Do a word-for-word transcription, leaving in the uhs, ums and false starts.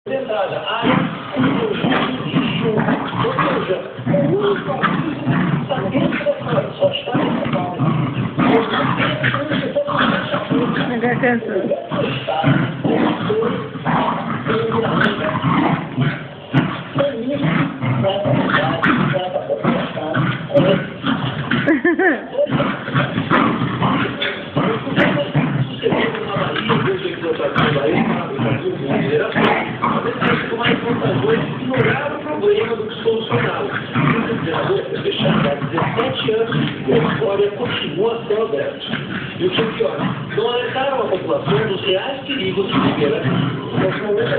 Entrada, área, lixo, ou seja, o uso está dentro da frente, só está dentro da ignorar o problema do que solucioná-lo. O gerador foi fechado há dezessete anos e a história continua a céu aberto. E o que é pior, não alertaram a população dos reais perigos de viver aqui.